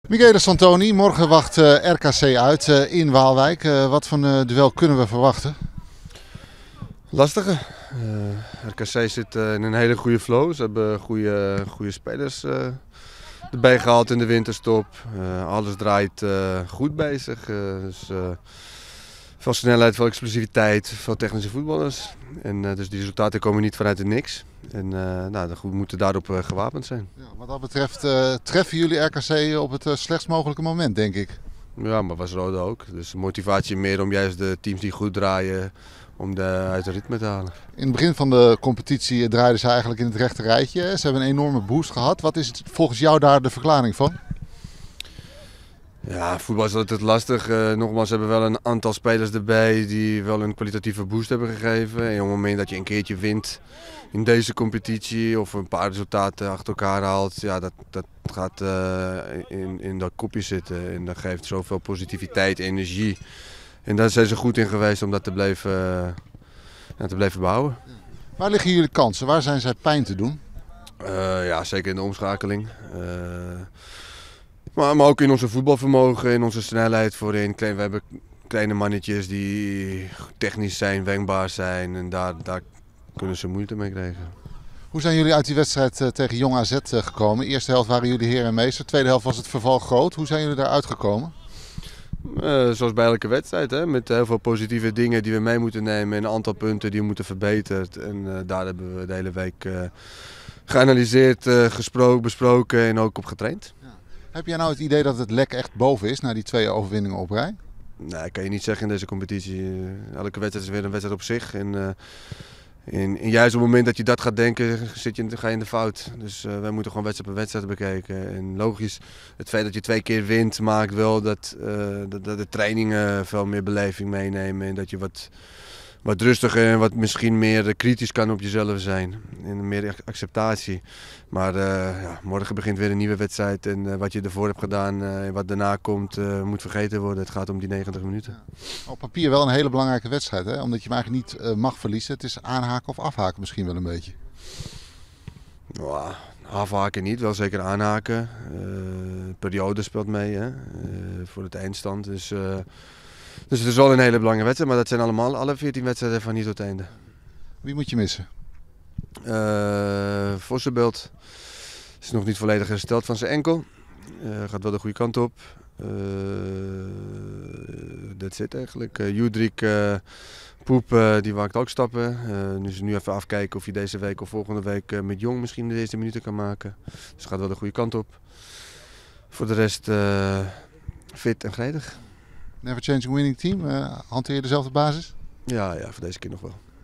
Michele Santoni, morgen wacht RKC uit in Waalwijk. Wat voor duel kunnen we verwachten? Lastige. RKC zit in een hele goede flow. Ze hebben goede spelers erbij gehaald in de winterstop. Alles draait goed bezig. Veel snelheid, veel explosiviteit, veel technische voetballers. En dus die resultaten komen niet vanuit het niks. En we moeten daarop gewapend zijn. Ja, wat dat betreft treffen jullie RKC op het slechtst mogelijke moment, denk ik. Ja, maar was Roda ook. Dus motivatie meer om juist de teams die goed draaien, om uit de ritme te halen. In het begin van de competitie draaiden ze eigenlijk in het rechte rijtje. Ze hebben een enorme boost gehad. Wat is volgens jou daar de verklaring van? Ja, voetbal is altijd lastig. Nogmaals, we hebben wel een aantal spelers erbij die wel een kwalitatieve boost hebben gegeven. En op het moment dat je een keertje wint in deze competitie of een paar resultaten achter elkaar haalt, ja, dat gaat in dat kopje zitten. En dat geeft zoveel positiviteit, energie. En daar zijn ze goed in geweest om dat te blijven bouwen. Waar liggen jullie kansen? Waar zijn zij pijn te doen? Ja, zeker in de omschakeling. Maar ook in onze voetbalvermogen, in onze snelheid voorin. We hebben kleine mannetjes die technisch zijn, wendbaar zijn. En daar kunnen ze moeite mee krijgen. Hoe zijn jullie uit die wedstrijd tegen Jong AZ gekomen? Eerste helft waren jullie heer en meester. Tweede helft was het verval groot. Hoe zijn jullie daaruit gekomen? Zoals bij elke wedstrijd, hè? Met heel veel positieve dingen die we mee moeten nemen. En een aantal punten die moeten verbeteren. En daar hebben we de hele week geanalyseerd, besproken en ook op getraind. Heb jij nou het idee dat het lek echt boven is na die 2 overwinningen op rij? Nee, kan je niet zeggen in deze competitie. Elke wedstrijd is weer een wedstrijd op zich. En juist op het moment dat je dat gaat denken, ga je in de fout. Dus wij moeten gewoon wedstrijd per wedstrijd bekijken. En logisch, het feit dat je 2 keer wint maakt wel dat de trainingen veel meer beleving meenemen. En dat je wat rustiger en wat misschien meer kritisch kan op jezelf zijn. En meer acceptatie. Maar morgen begint weer een nieuwe wedstrijd. En wat je ervoor hebt gedaan en wat daarna komt, moet vergeten worden. Het gaat om die 90 minuten. Ja. Op papier wel een hele belangrijke wedstrijd, hè? Omdat je hem eigenlijk niet mag verliezen. Het is aanhaken of afhaken misschien wel een beetje. Nou, afhaken niet, wel zeker aanhaken. Periode speelt mee hè? Voor het eindstand. Dus het is wel een hele belangrijke wedstrijd, maar dat zijn alle 14 wedstrijden van niet tot het einde. Wie moet je missen? Vossenbelt is nog niet volledig hersteld van zijn enkel. Gaat wel de goede kant op. Dat zit eigenlijk. Judrik Poep die maakt ook stappen. Dus nu even afkijken of hij deze week of volgende week met Jong misschien de eerste minuten kan maken. Dus gaat wel de goede kant op. Voor de rest fit en gretig. Never changing winning team. Hanteer je dezelfde basis? Ja, voor deze keer nog wel.